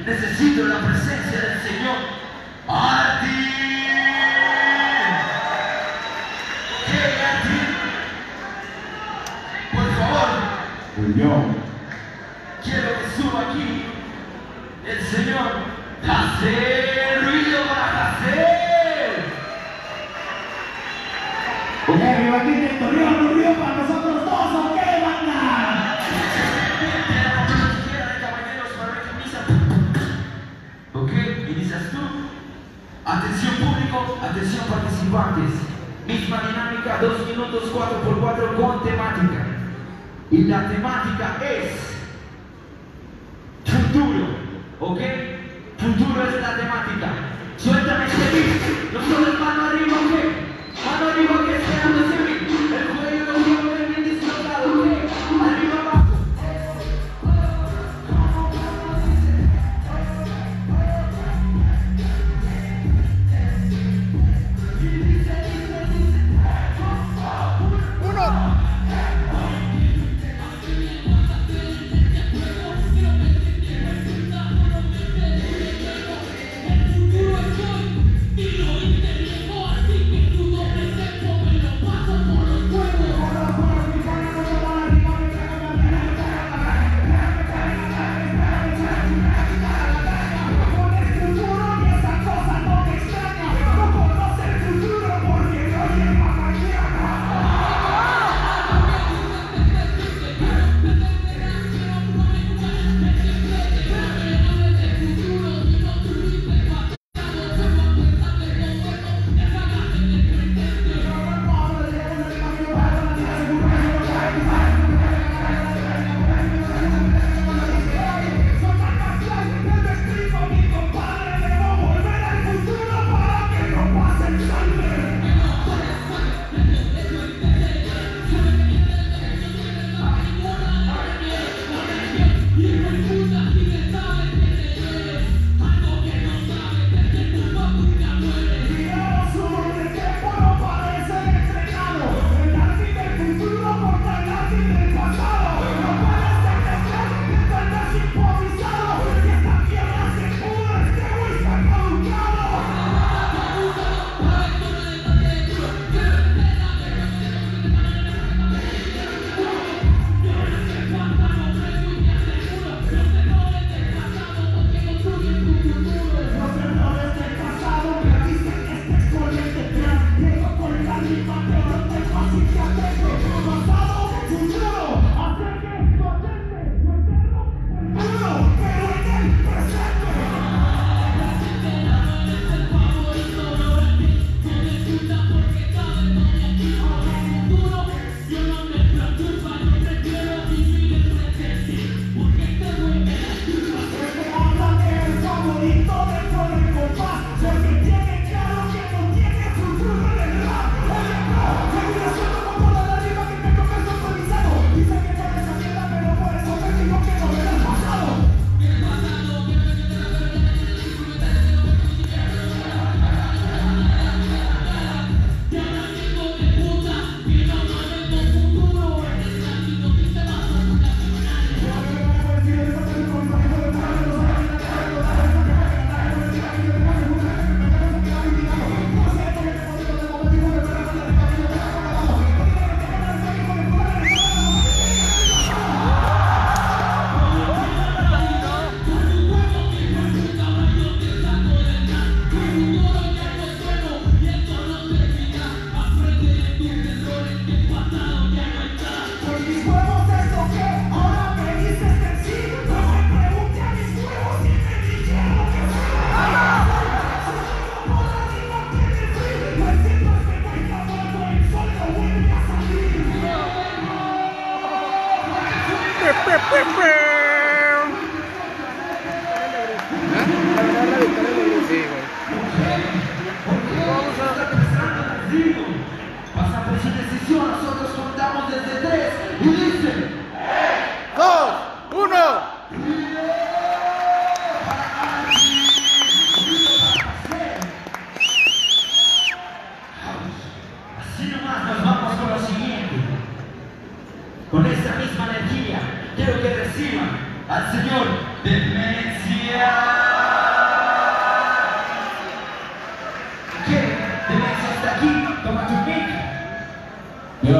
necesito la presencia del Señor. Martín. ¿Qué, Martín? Por favor. Quiero que suba aquí el Señor Hacer. Ruido para Hacer. Ok, arriba aquí dentro, un río para nosotros dos, ok, banda. Ok, inicias tú. Atención público, atención participantes. Misma dinámica, 2 minutos 4x4 con temática. Y la temática es futuro, ¿ok? Futuro es la temática. Suéltame este beat. Nosotros mano arriba, ¿ok? Mano arriba que sea ese beat. El cuello lo llevo bien dislocado, ¿ok? Arriba abajo.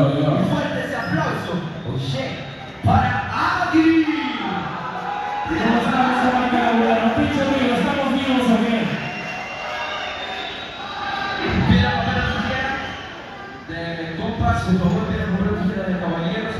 Un fuerte ese aplauso. Oye, para Agri. ¿Cómo estamos, caballeros? Pinche ruido, ¿estamos vivos o qué? Pida papel o tijera de compas, por favor, pida papel o tijera de caballeros.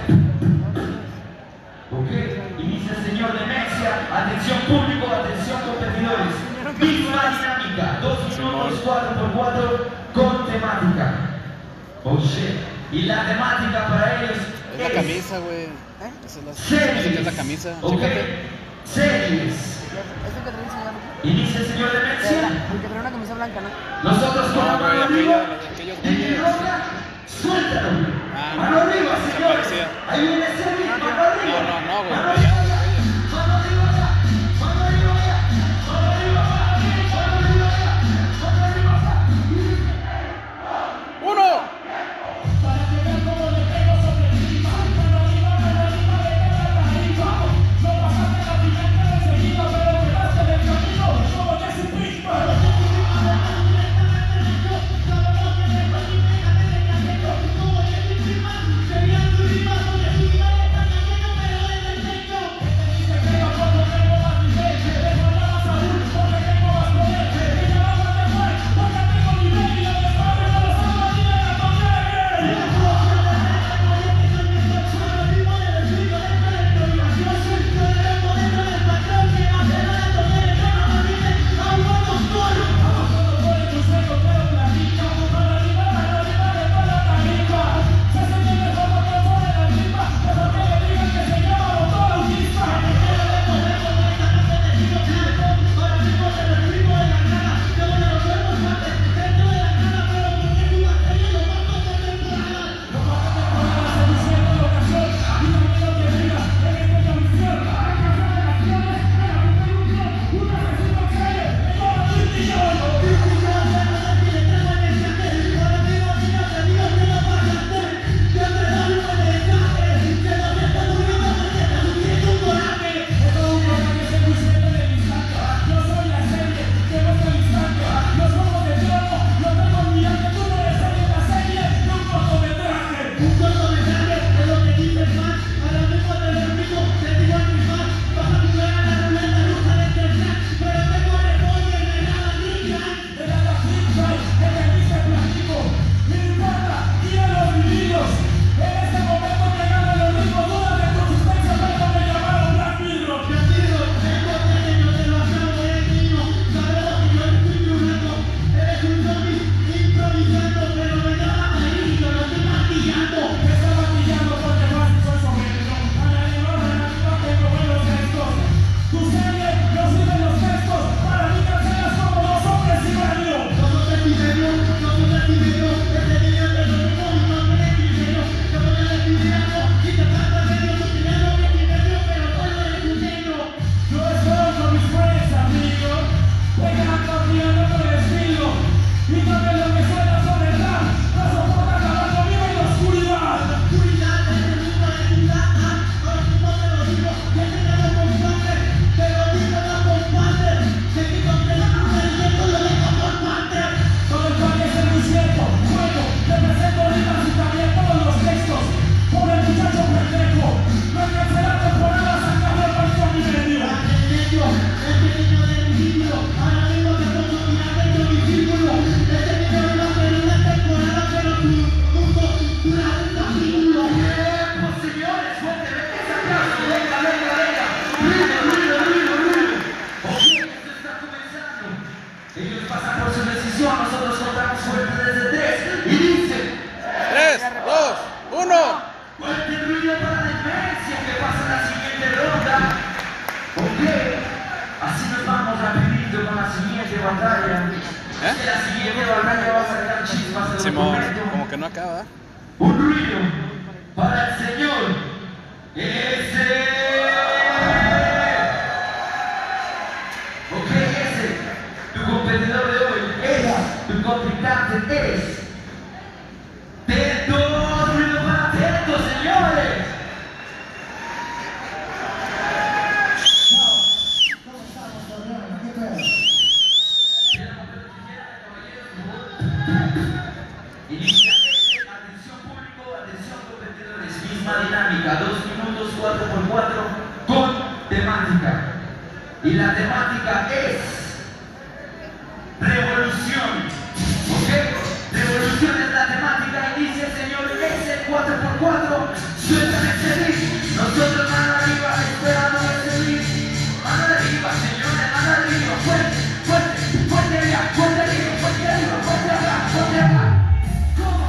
Ok, inicia el señor Demencia. Atención público, atención competidores. Misma dinámica, 2 minutos 4x4 con temática. Oh shit. Y la temática para ellos Es la camisa, güey. Esa es series. la camisa. Ok, Chécate. series. Es el que trae el señor. Inicia el señor Demencia. Porque trae una camisa blanca, ¿no? Nosotros con la No, güey, mano arriba. aquellos DJ güeyes. Roca, suéltalo. Ah, Mano arriba, se señores. parecía. Ahí viene Series, mano arriba. No, güey. Mano arriba ya. Mano arriba ya. Mano arriba ya. Mano arriba, mano arriba, mano arriba ya. Mano arriba ya. ¡Uno! Para que vean cómo le pego sobre el clima. Mano arriba, de cada país. Vamos, no pasaste la final cada seguido, pero quedaste del camino como Jesse Pinkman. Ellos pasan por su decisión, nosotros contamos suerte desde 3 y dice 3, 2, 1. fuerte ruido para Demencia que pasa la siguiente ronda. Ok, así nos vamos rapidito con la siguiente batalla. Que la siguiente batalla va a sacar chispas en el Simón, momento. como que no acaba. Un ruido para el señor ese. Ok, ese, tu competidor de hoy es, tu contrincante es Teto. Ruido para Teto, señores. ¿Cómo estamos, cabrón? ¿Qué pedo? Inicia este, atención público, atención Y la temática es revolución. ¿Ok? Revolución es la temática. Inicia el señor S 4x4. Suéltame ese beat. Nosotros mano arriba esperando ese beat. Mano arriba, señores, mano arriba. Fuerte, fuerte, fuerte allá, fuerte arriba, fuerte arriba, fuerte acá, fuerte acá. ¿Cómo?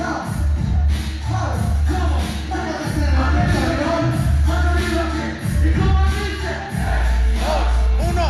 ¿Cómo? Mano arriba, ¿y cómo dice? 2, 1.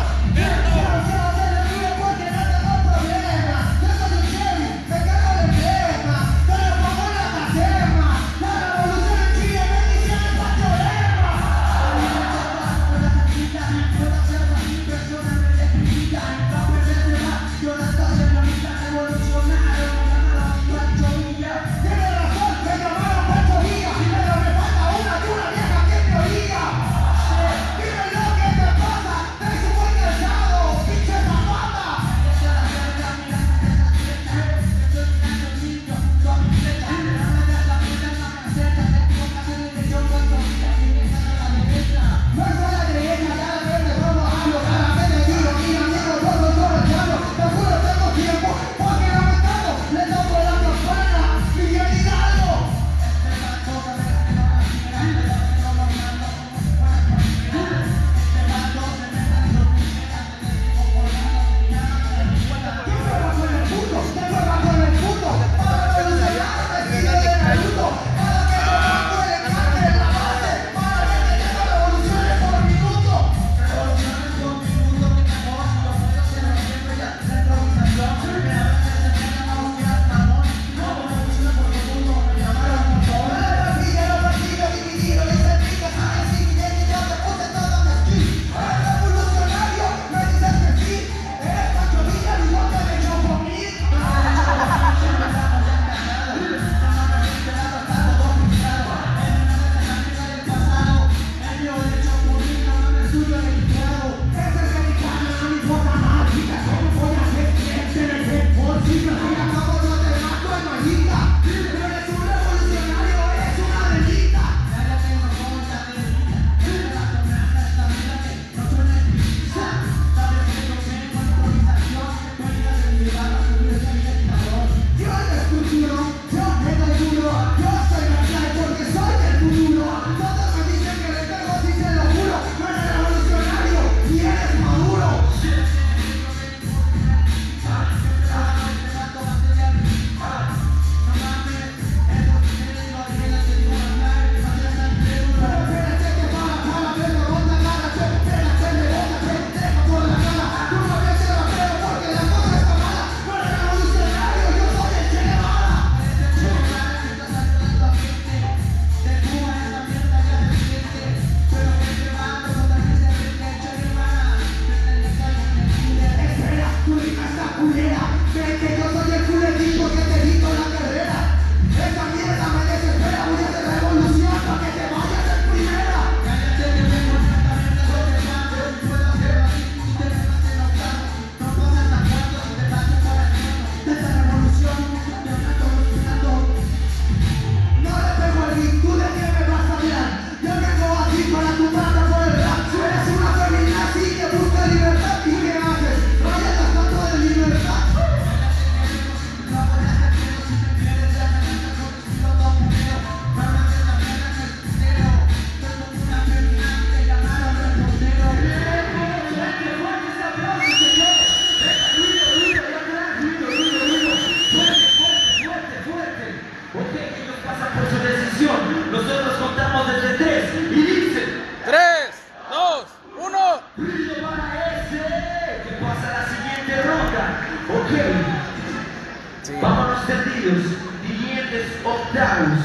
Vámonos tendidos, siguientes octavos.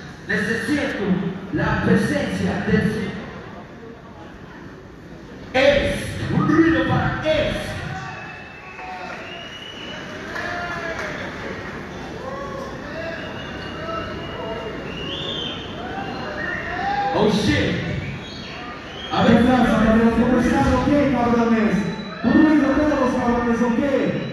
Necesito la presencia de Es, un ruido para Es. Oh shit. A ver, cabrones, ¿cómo están? ¿O qué, cabrones? Un ruido todos, cabrones, ¿o qué?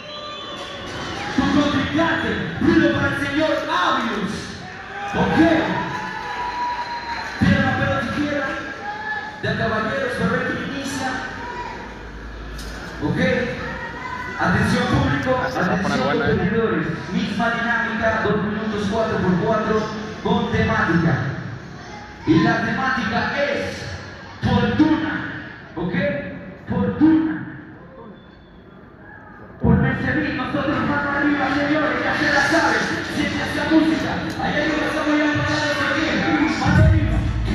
Tu contrincante, ruido para el señor Avius. Ok. Tierra pero tijera, de caballeros, Ferretti inicia. ¿Ok? Atención público, atención competidores. Misma dinámica, 2 minutos 4x4 con temática. Y la temática es fortuna. ¿Ok? Fortuna. Por Mercedes, nosotros mano arriba, señores, ya se la saben. Siente esta música. Ahí arriba estamos ya parados aquí. Mano arriba.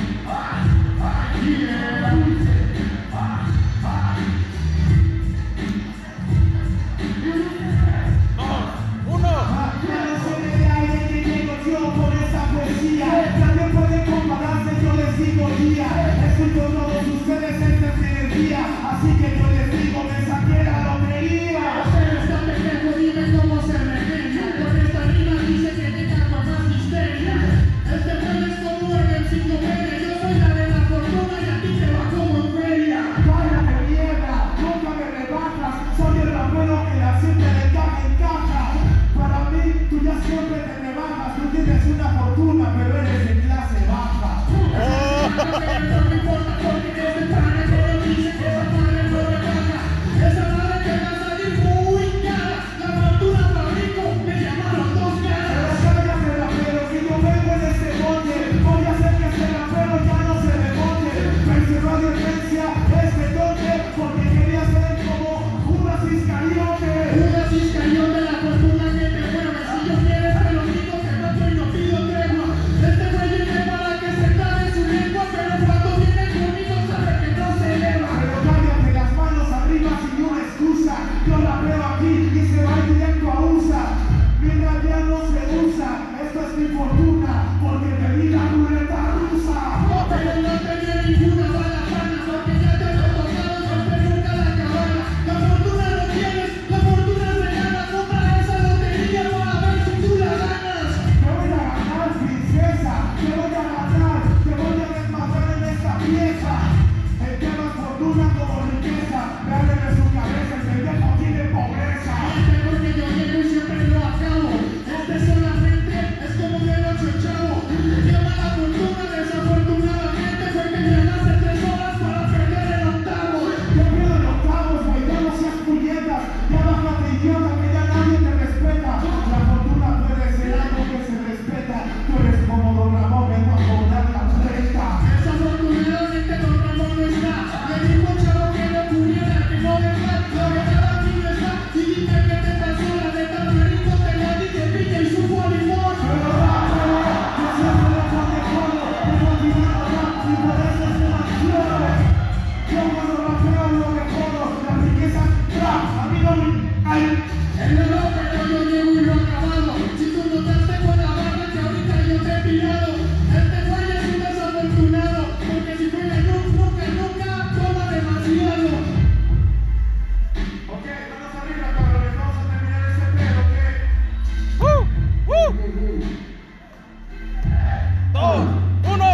Así que yo les digo, me saqué la lotería. Pero está pendejo, dime cómo se remedia. Con esta rima dice que te cago más histeria. Este güey es como en el 5 media. Yo soy la de la fortuna y a ti te va como en feria. Vaya de mierda, nunca me rebajas. Soy el rapero que la siempre le caga en caja. Para mí, tú ya siempre te rebajas. Tú tienes una fortuna, pero eres de clase baja. No me importa porque este pana que lo dice que esa madre no me baja. Esa madre que va a salir muy cara. La fortuna fabrico, me llamaron 2 caras. Pero cállate rapero, que yo vengo en este bote. Voy a hacer que ese rapero ya no se rebote. Me encerró de urgencia este toque, porque quería ser como Judas Iscariote. Judas Iscariote, la fortuna que te mueve. Si yo quieres te lo digo, te mato y no pido tregua. Este güey viene para que se cabe su lengua, pero cuando viene conmigo sabe que no se eleva. Pero cállate las manos arriba sin una excusa. Yo la veo aquí y se va directo a USA. Mi rabia no se usa, esto es mi fortuna, porque te di la ruleta rusa. Pero no tenía ninguna bala pana, porque ya te lo tocado y siempre nunca la cabana. La fortuna no tienes, la fortuna se gana. Compra esa lotería para ver si tú la ganas. Te voy a ganar, princesa, te voy a ganar, te voy a desmadrar en esta pieza. El que más fortuna como riqueza, dale de su cabeza, el pendejo tiene pobreza. Este porque yo llego y siempre lo acabo. Este solamente es como de 8 chavo. Llama la fortuna, desafortunadamente fue que llegaste 3 horas para perder el octavo. Yo pierdo el octavo, güey, ya no seas puñetas. Ya bájate idiota, que ya nadie te respeta. La fortuna puede ser algo que se respeta. Tú eres como Don Ramón, vengo a cobrar la renta. Desafortunadamente Don Ramón no está. Le dijo un chavo que no pudiera, que no deja. La verdad aquí no está. Y dime qué te pasó, la neta marico, te la di que piña y supo a limón. Pero rápido, yo siempre le pone codo. Tengo dinero rap y por eso es una flor. Yo cuando rapeo lo que jodo. La riqueza rap, a mí no me... Ay. El reloj, pero yo llego y lo acabado. Si tú notaste con la barra que ahorita yo te he pirado. Este güey es un desafortunado, porque si fue nunca toma demasiado. Ok, vamos arriba, cabrones, vamos a terminar este pedo, ¿ok? 2, 1.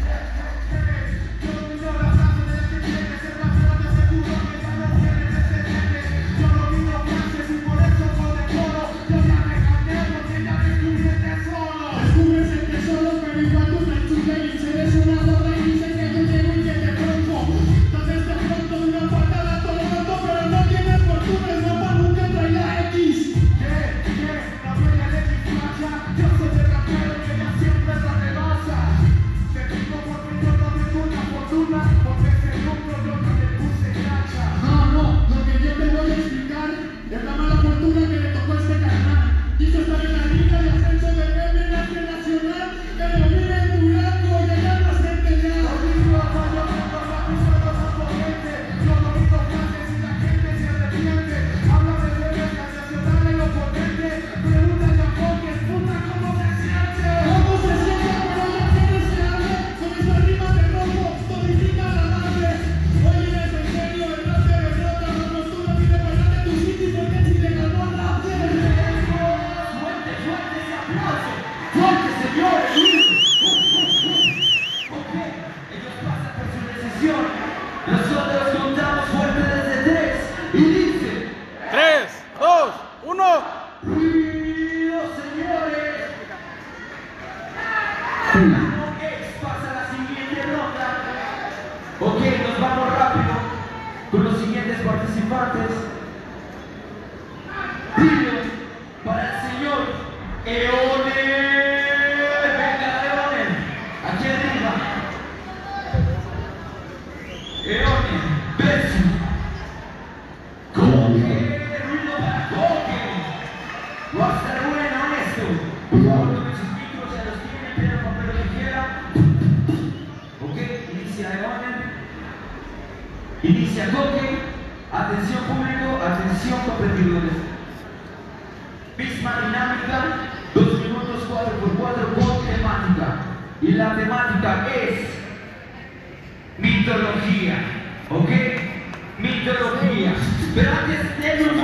Yo domino la frase de que tienes el rapero de seguro que ya no tienes ese nene. Yo domino frases y por eso con decoro. Yo ya me gané porque ya descubrí el tesoro. Descubres el tesoro, pero igual tú me enchules. Eres una gorda y dices que yo llego y que te rompo. Entonces te pronto una patada todo roto, pero no tienes fortuna, el mapa nunca trae la X. No soy el X facha, yo soy el rapero que ya siempre la rebasa. Te digo porque yo no tengo una fortuna, porque ese lucro yo no le puse cacha. No, lo que yo te voy a explicar es la mala fortuna que le tocó a este carnal. Quiso estar en la liga de ascenso del meme nacional, pero vive en Durango y allá no se entendía. Yo digo, yo tengo la pistola más potente, yo no digo frases y la gente se arrepiente. brillo para el señor Eone. Venga, Eone, aquí arriba. Eone, beso. Coque, ruido para Coque. Va a estar bueno esto. Por favor, tomen sus micros, ya los tienen, piedra, papel, lo que quieran. Ok, inicia Eone. Inicia Coque. Atención público, atención competidores. Misma dinámica, 2 minutos 4x4 con temática. Y la temática es mitología, ¿ok? Mitología. Pero antes de